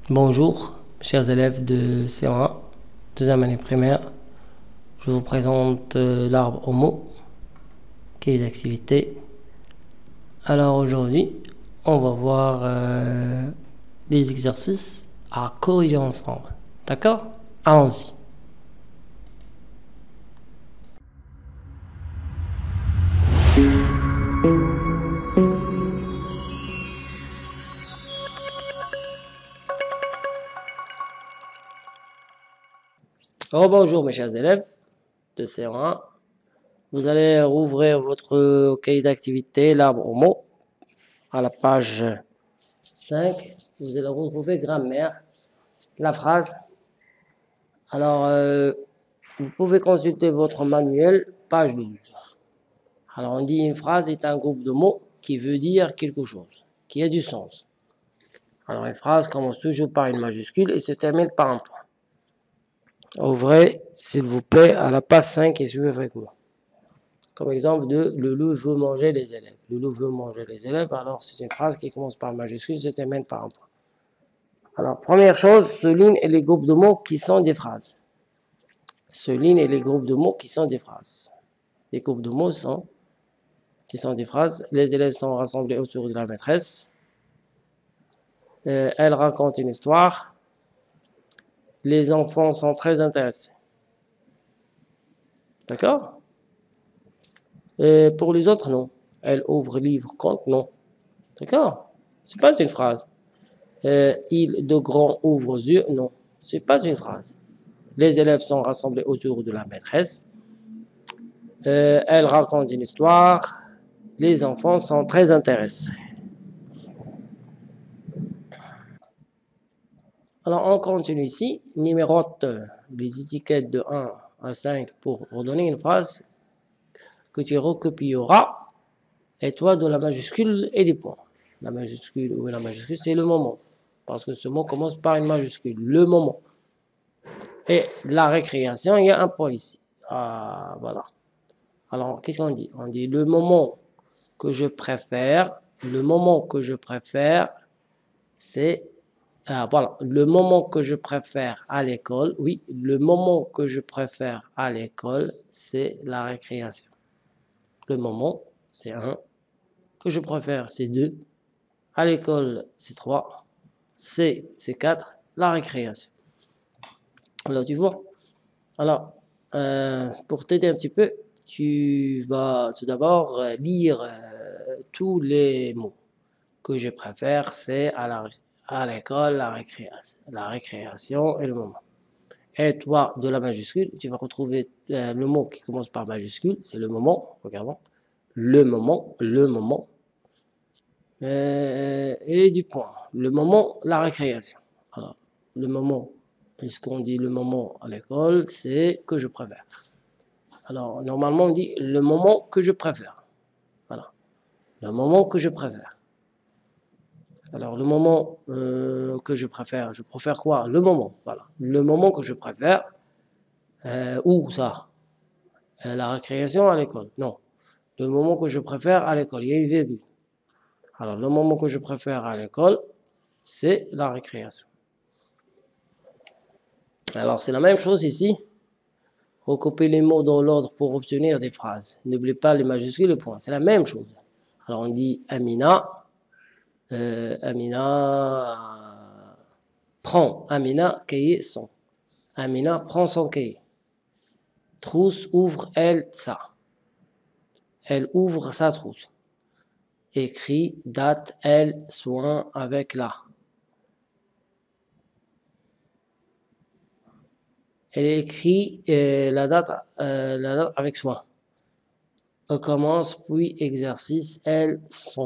Bonjour, chers élèves de C1, deuxième année primaire. Je vous présente l'arbre au mot, qui est d'activité. Alors aujourd'hui, on va voir les exercices à corriger ensemble. D'accord? Allons-y. Bonjour mes chers élèves de C1. Vous allez rouvrir votre cahier d'activité, l'arbre au mot, à la page 5. Vous allez retrouver grammaire, la phrase. Alors, vous pouvez consulter votre manuel, page 12. Alors, on dit une phrase est un groupe de mots qui veut dire quelque chose, qui a du sens. Alors, une phrase commence toujours par une majuscule et se termine par un point. Ouvrez, s'il vous plaît, à la page 5 et suivez avec moi. Comme exemple de le loup veut manger les élèves. Le loup veut manger les élèves, alors c'est une phrase qui commence par une majuscule et se termine par un point. Alors, première chose, souligne les groupes de mots qui sont des phrases. Souligne les groupes de mots qui sont des phrases. Les groupes de mots qui sont des phrases. Les élèves sont rassemblés autour de la maîtresse. Elle raconte une histoire. Les enfants sont très intéressés. D'accord? Pour les autres, non. Elle ouvre livre, compte, non. D'accord? C'est pas une phrase. Il de grands ouvre yeux, non. C'est pas une phrase. Les élèves sont rassemblés autour de la maîtresse. Elle raconte une histoire. Les enfants sont très intéressés. Alors, on continue ici. Numérote les étiquettes de 1 à 5 pour redonner une phrase que tu recopieras. Et toi, de la majuscule et des points. La majuscule ou la majuscule, c'est le moment. Parce que ce mot commence par une majuscule. Le moment. Et la récréation, il y a un point ici. Ah, voilà. Alors, qu'est-ce qu'on dit? On dit le moment que je préfère. Le moment que je préfère, c'est... Ah, voilà. Le moment que je préfère à l'école. Oui, le moment que je préfère à l'école, c'est la récréation. Le moment, c'est 1. Que je préfère, c'est 2. À l'école, c'est 3. C'est 4. La récréation. Alors, tu vois. Alors, pour t'aider un petit peu, tu vas tout d'abord lire tous les mots. Que je préfère, c'est à l'école, la récréation et le moment. Et toi, de la majuscule, tu vas retrouver le mot qui commence par majuscule, c'est le moment, regardons. Le moment, et du point. Le moment, la récréation. Alors, le moment, est-ce qu'on dit le moment à l'école, c'est que je préfère. Alors, normalement, on dit le moment que je préfère. Voilà. Le moment que je préfère. Alors, le moment que je préfère quoi? Le moment, voilà. Le moment que je préfère, où ça? La récréation à l'école? Non. Le moment que je préfère à l'école, il y a une virgule. Alors, le moment que je préfère à l'école, c'est la récréation. Alors, c'est la même chose ici. Recopier les mots dans l'ordre pour obtenir des phrases. N'oubliez pas les majuscules et les points. C'est la même chose. Alors, on dit Amina. Amina prend. Amina, cahier, son. Amina prend son cahier. Trousse ouvre, elle, ça. Elle ouvre sa trousse. Écrit, date, elle, soin avec la. Elle écrit la date avec soin. Elle commence, puis exercice, elle, son.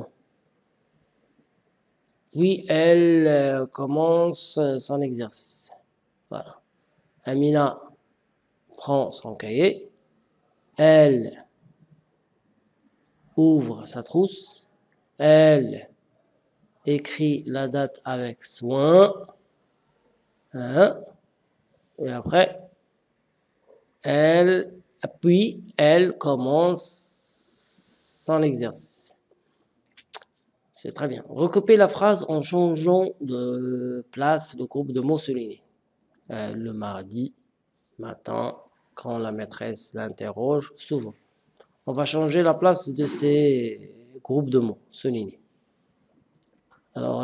Puis elle commence son exercice. Voilà. Amina prend son cahier. Elle ouvre sa trousse. Elle écrit la date avec soin. Hein? Et après, puis elle commence son exercice. C'est très bien. Recopiez la phrase en changeant de place le groupe de mots soulignés. Le mardi matin, quand la maîtresse l'interroge, souvent. On va changer la place de ces groupes de mots soulignés. Alors,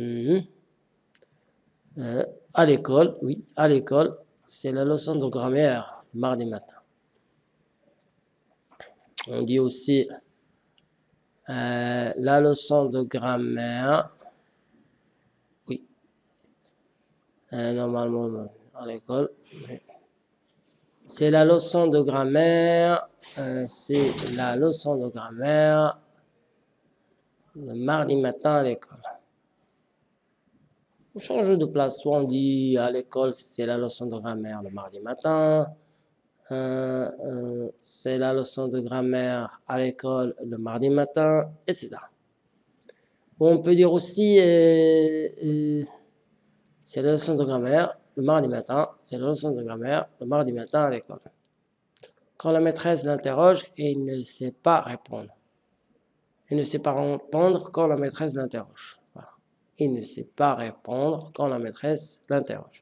à l'école, oui, à l'école, c'est la leçon de grammaire mardi matin. On dit aussi la leçon de grammaire, oui, normalement à l'école, oui. C'est la leçon de grammaire, c'est la leçon de grammaire le mardi matin à l'école. On change de place, soit on dit à l'école c'est la leçon de grammaire le mardi matin, c'est la leçon de grammaire à l'école le mardi matin, etc. On peut dire aussi c'est la leçon de grammaire le mardi matin, c'est la leçon de grammaire le mardi matin à l'école. Quand la maîtresse l'interroge et il ne sait pas répondre. Il ne sait pas répondre quand la maîtresse l'interroge. Voilà. Il ne sait pas répondre quand la maîtresse l'interroge.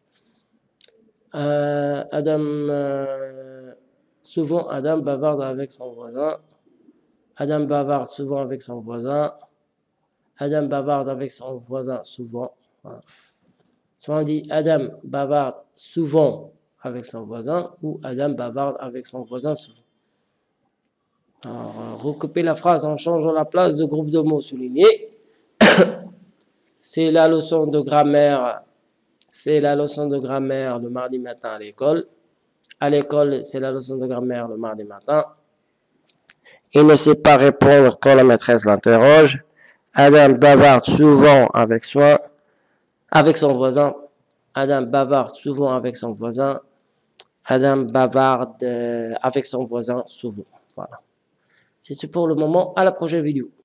Souvent Adam bavarde avec son voisin. Adam bavarde souvent avec son voisin. Adam bavarde avec son voisin souvent. Voilà. Soit on dit Adam bavarde souvent avec son voisin ou Adam bavarde avec son voisin souvent. Alors, recopiez la phrase en changeant la place de groupe de mots soulignés. C'est la leçon de grammaire. C'est la leçon de grammaire le mardi matin à l'école. À l'école, c'est la leçon de grammaire le mardi matin. Il ne sait pas répondre quand la maîtresse l'interroge. Adam bavarde souvent avec son voisin. Adam bavarde souvent avec son voisin. Adam bavarde avec son voisin souvent. Voilà. C'est tout pour le moment. À la prochaine vidéo.